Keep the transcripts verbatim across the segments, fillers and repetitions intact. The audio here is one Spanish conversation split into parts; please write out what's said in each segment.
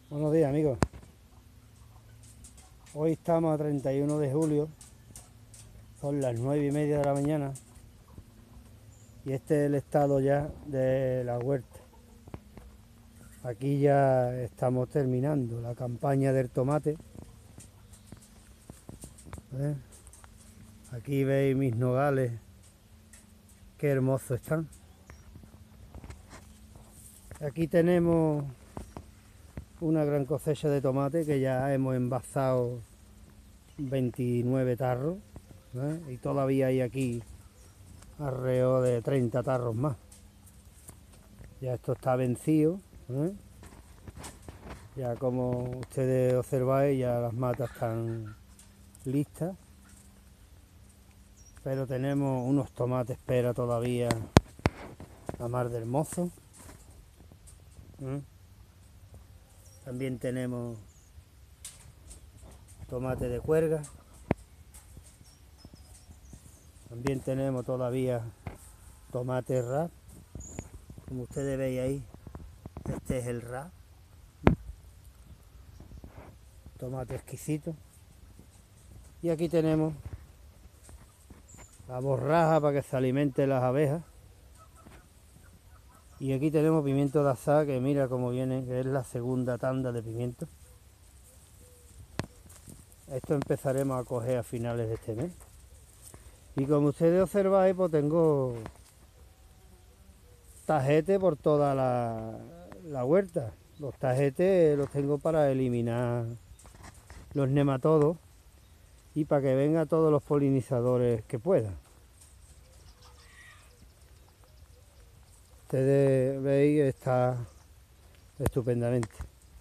Buenos días, amigos. Hoy estamos a treinta y uno de julio, son las nueve y media de la mañana y este es el estado ya de la huerta. Aquí ya estamos terminando la campaña del tomate. ¿Eh? Aquí veis mis nogales, qué hermosos están. Aquí tenemos una gran cosecha de tomate que ya hemos envasado veintinueve tarros, ¿eh? Y todavía hay aquí alrededor de treinta tarros más. Ya esto está vencido, ¿eh? Ya como ustedes observáis, ya las matas están listas, pero tenemos unos tomates pera todavía a mar de hermoso. ¿eh? También tenemos tomate de cuerga. También tenemos todavía tomate rap. Como ustedes veis ahí, este es el rap. Tomate exquisito. Y aquí tenemos la borraja para que se alimenten las abejas. Y aquí tenemos pimiento de asada, que mira cómo viene, que es la segunda tanda de pimiento. Esto empezaremos a coger a finales de este mes. Y como ustedes observáis, pues tengo tajete por toda la, la huerta. Los tajetes los tengo para eliminar los nematodos y para que vengan todos los polinizadores que puedan. Ustedes veis, está estupendamente.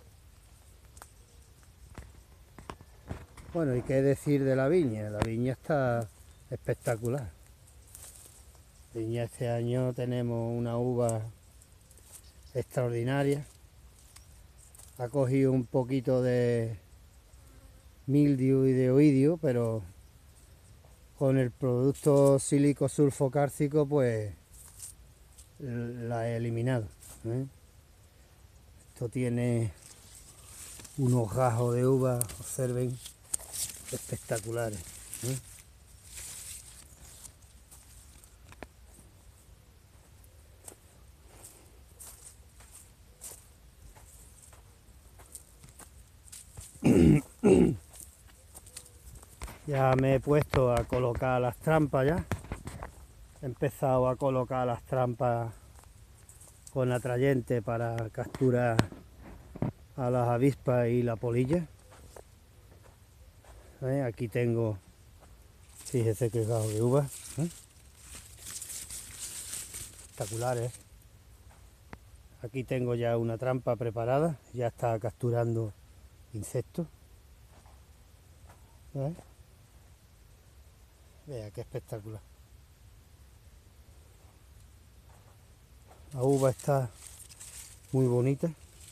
Bueno, y qué decir de la viña. La viña está espectacular. La viña este año tenemos una uva extraordinaria. Ha cogido un poquito de mildio y de oidio, pero con el producto sílico sulfocálcico pues la he eliminado. ¿eh? Esto tiene unos gajos de uva, observen, espectaculares. ¿eh? Ya me he puesto a colocar las trampas ya. He empezado a colocar las trampas con atrayente para capturar a las avispas y la polilla. ¿Eh? Aquí tengo, fíjese qué gajo de uva. ¿eh? Espectaculares. Aquí tengo ya una trampa preparada, ya está capturando insectos. ¿Eh? Vea qué espectacular. La uva está muy bonita.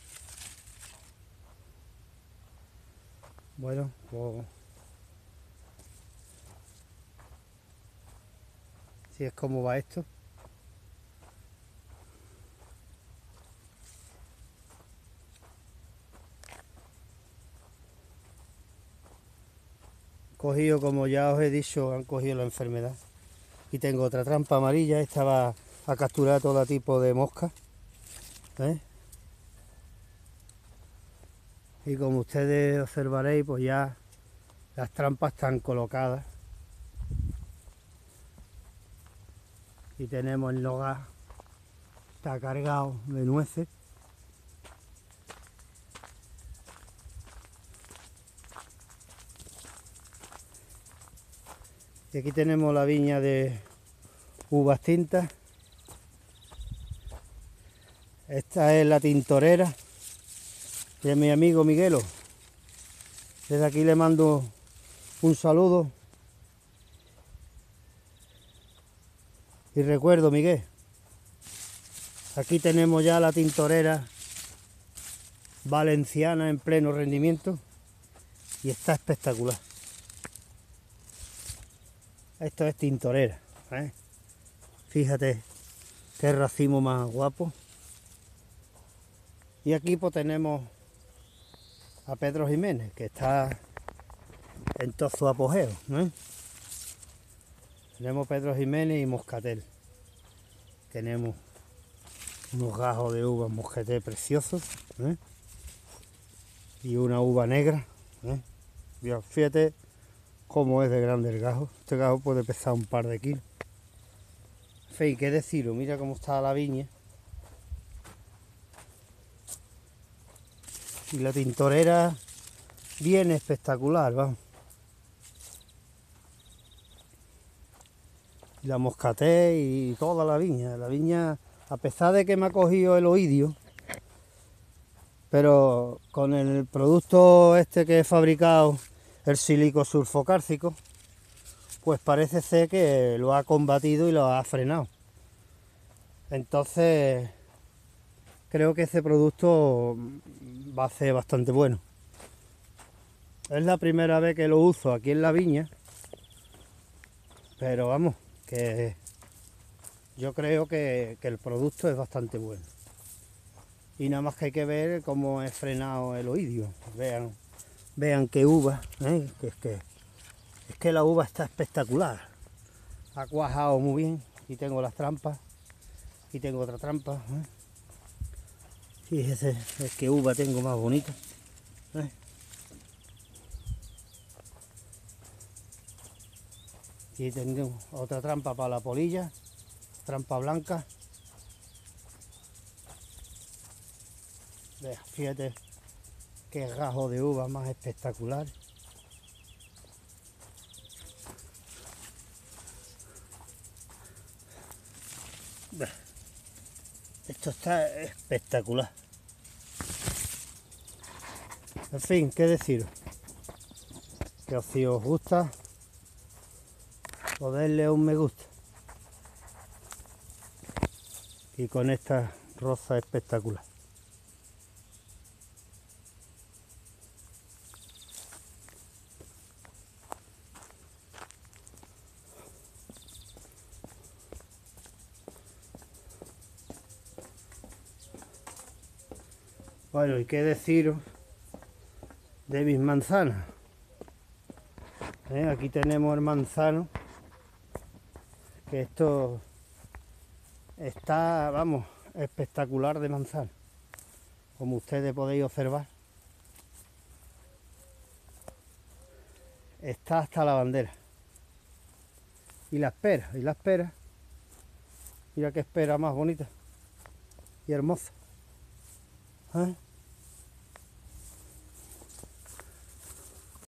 Bueno, pues así es como va esto. Cogido, como ya os he dicho, han cogido la enfermedad. Y tengo otra trampa amarilla, esta va a capturar todo tipo de moscas. ¿eh? Y como ustedes observaréis, pues ya las trampas están colocadas. Y tenemos el nogal, está cargado de nueces. Y aquí tenemos la viña de uvas tintas. Esta es la tintorera de mi amigo Miguelo. Desde aquí le mando un saludo. Y recuerdo, Miguel, aquí tenemos ya la tintorera valenciana en pleno rendimiento y está espectacular. Esto es tintorera, ¿eh? Fíjate qué racimo más guapo. Y aquí pues tenemos a Pedro Ximénez, que está en todo su apogeo, ¿no? Tenemos Pedro Ximénez y Moscatel. Tenemos unos gajos de uva moscatel preciosos, ¿eh? Y una uva negra, ¿eh? Mira, fíjate cómo es de grande el gajo. Este gajo puede pesar un par de kilos. En fin, qué decirlo, mira cómo está la viña. Y la tintorera bien espectacular, vamos. Y la moscatel y toda la viña. La viña, a pesar de que me ha cogido el oidio, pero con el producto este que he fabricado, el sílico sulfocálcico, pues parece ser que lo ha combatido y lo ha frenado. Entonces, creo que ese producto va a ser bastante bueno. Es la primera vez que lo uso aquí en la viña, pero vamos, que yo creo que, que el producto es bastante bueno. Y nada más que hay que ver cómo he frenado el oidio. Vean, vean qué uva, ¿eh? que es que es que la uva está espectacular. Ha cuajado muy bien. Y tengo las trampas. Y tengo otra trampa. ¿eh? Fíjese, es que uva tengo más bonita. ¿eh? Y tengo otra trampa para la polilla. Trampa blanca. Vea, fíjate qué gajo de uva más espectacular. Vea, esto está espectacular. En fin, qué deciros. Que si os gusta, ponerle un me gusta. Y con esta rosa espectacular. Bueno, y qué deciros de mis manzanas. ¿Eh? Aquí tenemos el manzano, que esto está, vamos, espectacular de manzana, como ustedes podéis observar. Está hasta la bandera. Y la espera, y la espera. Mira qué espera más bonita y hermosa. ¿Eh?